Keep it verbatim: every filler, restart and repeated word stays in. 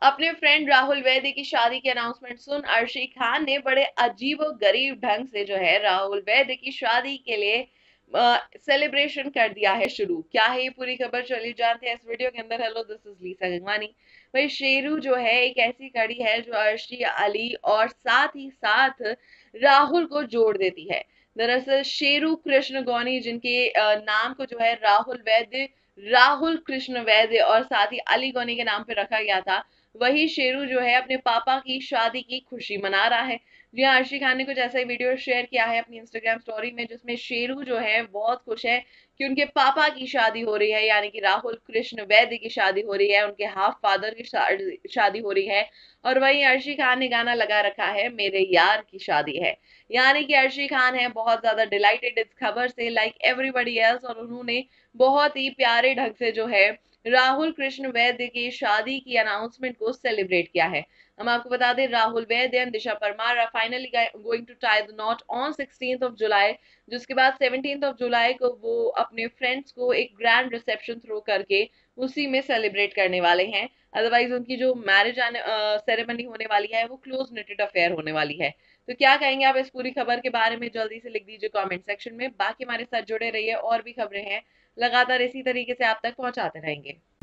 अपने फ्रेंड राहुल वैद्य की शादी की अनाउंसमेंट सुन अर्शी खान ने बड़े अजीबो गरीब ढंग से जो है राहुल वैद्य की शादी के लिए सेलिब्रेशन कर दिया है शुरू। क्या है ये पूरी खबर, चलिए जानते हैं इस वीडियो के अंदर। Hello, this is Lisa Gangwani. भाई शेरू जो है एक ऐसी कड़ी है जो अर्शी, अली और साथ ही साथ राहुल को जोड़ देती है। दरअसल शेरू कृष्ण गौनी, जिनके अ, नाम को जो है राहुल वैद्य, राहुल कृष्ण वैद्य और साथ ही अली गौनी के नाम पे रखा गया था, वही शेरू जो है अपने पापा की शादी की खुशी मना रहा है। जी हाँ, अर्शी खान ने कुछ ऐसा ही वीडियो शेयर किया है अपनी इंस्टाग्राम स्टोरी में, जिसमें शेरू जो है बहुत खुश है कि उनके पापा की शादी हो रही है, यानी कि राहुल कृष्ण वैद्य की शादी हो रही है, उनके हाफ फादर की शादी हो रही है। और वहीं अर्शी खान ने गाना लगा रखा है मेरे यार की शादी है। यानी कि अर्शी खान है बहुत ज्यादा डिलाइटेड इस खबर से, लाइक एवरीबडी एल्स, और उन्होंने बहुत ही प्यारे ढंग से जो है राहुल कृष्ण वैद्य की शादी की अनाउंसमेंट को सेलिब्रेट किया है। हम आपको बता दें Rahul Vaidya and Disha Parmar are finally going to tie the knot on sixteenth of July, जिसके बाद सेवनटीन्थ ऑफ जुलाई को वो अपने फ्रेंड्स को एक ग्रैंड रिसेप्शन थ्रो करके उसी में सेलिब्रेट करने वाले हैं। अदरवाइज उनकी जो मैरिज आने सेरेमनी होने वाली है वो क्लोज निटेड अफेयर होने वाली है। तो क्या कहेंगे आप इस पूरी खबर के बारे में, जल्दी से लिख दीजिए कमेंट सेक्शन में। बाकी हमारे साथ जुड़े रहिए, और भी खबरें हैं लगातार इसी तरीके से आप तक पहुंचाते रहेंगे।